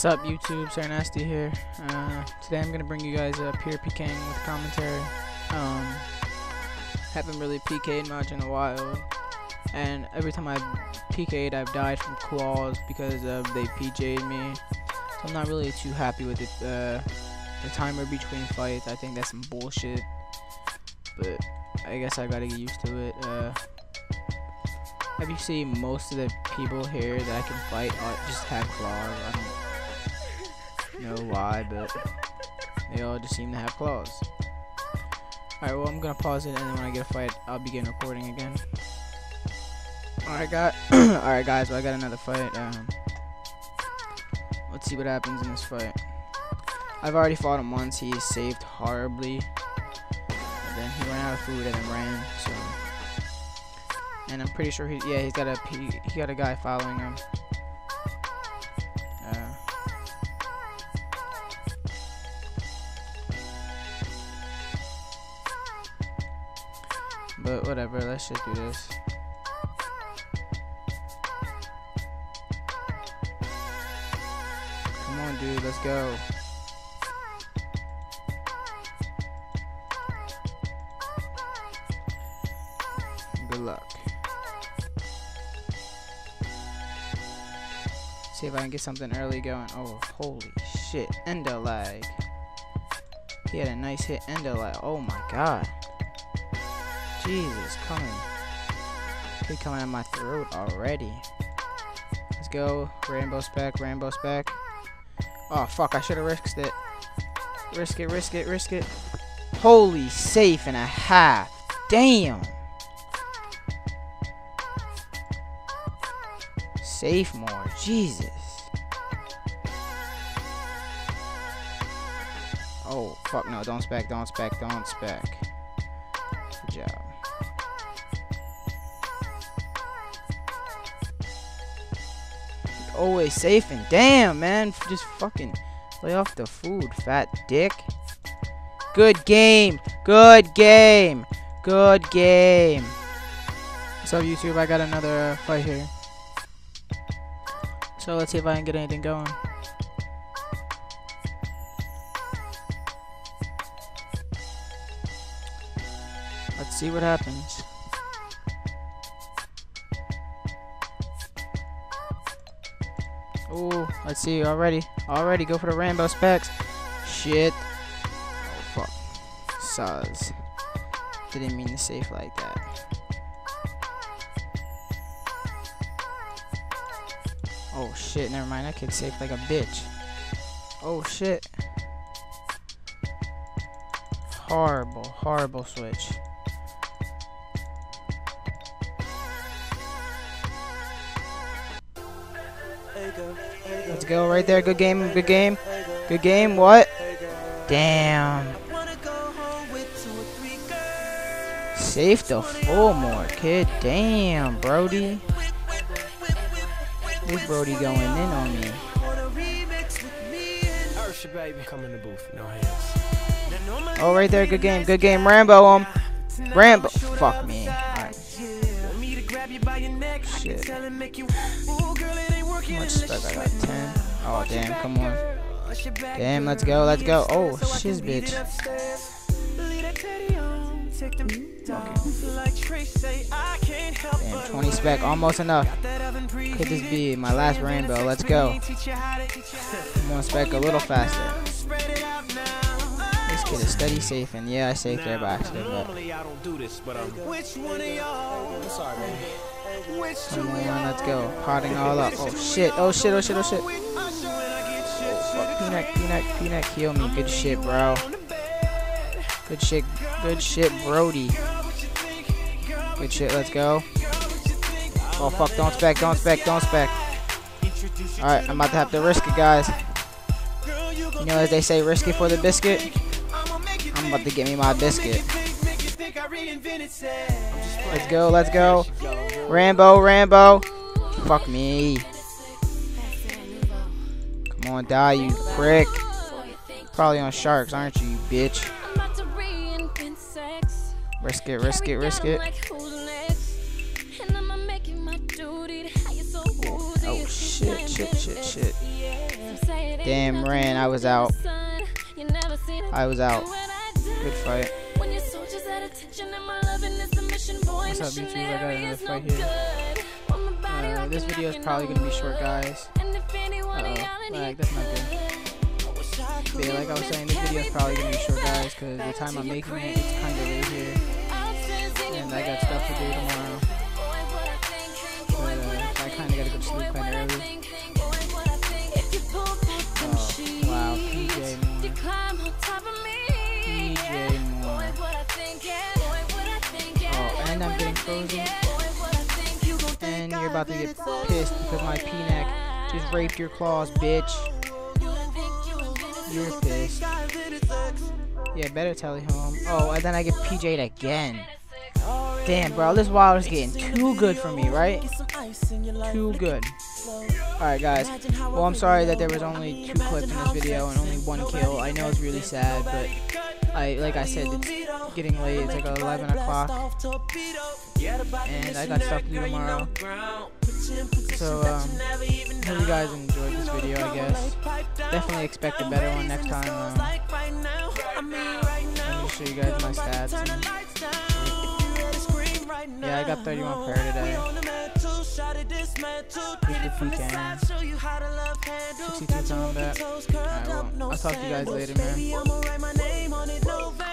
What's up, YouTube? Sir Nasty here. Today I'm gonna bring you guys a pure Pking with commentary. Haven't really PK'd much in a while, and every time I've PK'd, I've died from claws because they PJ'd me. So I'm not really too happy with it. The timer between fights, I think that's some bullshit. But I guess I gotta get used to it. Have you seen most of the people here that I can fight just have claws? I don't know why, but they all just seem to have claws. Alright, well, I'm gonna pause it, and then when I get a fight, I'll begin recording again. Alright, guys, well, I got another fight. Let's see what happens in this fight. I've already fought him once. He saved horribly, and then he ran out of food and then ran. So, and I'm pretty sure he's got a guy following him. But whatever, let's just do this. Come on, dude, let's go. Good luck. See if I can get something early going. Oh, holy shit. Endo lag. He had a nice hit. Endo lag. Oh my god. Jesus, he coming at my throat already. Let's go. Rainbow spec, rainbow spec. Oh fuck, I should have risked it. Risk it, risk it, risk it. Holy, safe and a half. Damn. Safe more. Jesus. Oh fuck no, don't spec, don't spec, don't spec. Good job. Always safe and damn, man, just fucking lay off the food, fat dick. Good game, good game, good game. What's up, YouTube? I got another fight here, so let's see if I can get anything going. Let's see what happens. Oh, let's see. Already go for the rainbow specs. Shit. Oh fuck. Suz. Didn't mean to safe like that. Oh shit. Never mind. That kid's safe like a bitch. Oh shit. Horrible, horrible switch. Let's go right there. Good game, good game. Good game. What? Damn. Safe the full more, kid. Damn, Brody. This Brody going in on me. Oh, right there. Good game. Good game. Rambo. Rambo. Fuck me. Alright. Shit. How much spec I got? 10. Oh damn, come on. Damn, let's go, let's go. Oh, shiz bitch. Okay. Damn, 20 spec, almost enough. Could this be my last rainbow? Let's go. Come on, spec, a little faster. This kid is steady safe, and yeah, I saved there by accident, but come on, let's go. Potting all up. Oh shit, oh shit, oh shit, oh shit. Oh fuck, Peanut, kill me. Good shit, bro. Good shit, Brody. Good shit, let's go. Oh fuck, don't spec, don't spec, don't spec. Alright, I'm about to have to risk it, guys. You know, as they say, risk it for the biscuit. I'm about to get me my biscuit. Let's go, let's go. Rambo, Rambo. Fuck me. Come on, die, you prick. Probably on sharks, aren't you, you bitch? Risk it, risk it, risk it. Oh shit, shit, shit, shit. Damn, ran. I was out. I was out. Good fight. What's up, YouTube? I got another fight here. This video is probably gonna be short, guys. Like, that's not good. But yeah, like I was saying, this video is probably gonna be short, guys, because the time I'm making it, it's kind of late here, and I got stuff to do tomorrow. But I kind of gotta go to sleep kind of early. Oh, wow, PJ Moore. Oh, and I'm getting frozen. And you're about to get pissed because my P-neck just raped your claws, bitch. You're pissed. Yeah, better tele home. Oh, and then I get PJ'd again. Damn, bro, this wild is getting too good for me, right? Too good. Alright, guys. Well, I'm sorry that there was only 2 clips in this video and only 1 kill. I know it's really sad, but like I said, it's getting late. It's like 11 o'clock. And I got stuff to do tomorrow. So, hope you guys enjoyed this video, I guess. Definitely expect a better one next time. Let me show you guys my stats. Yeah, I got 31 prayer today. 50 Pking. 62 combat. Alright, well, I'll talk to you guys later, man.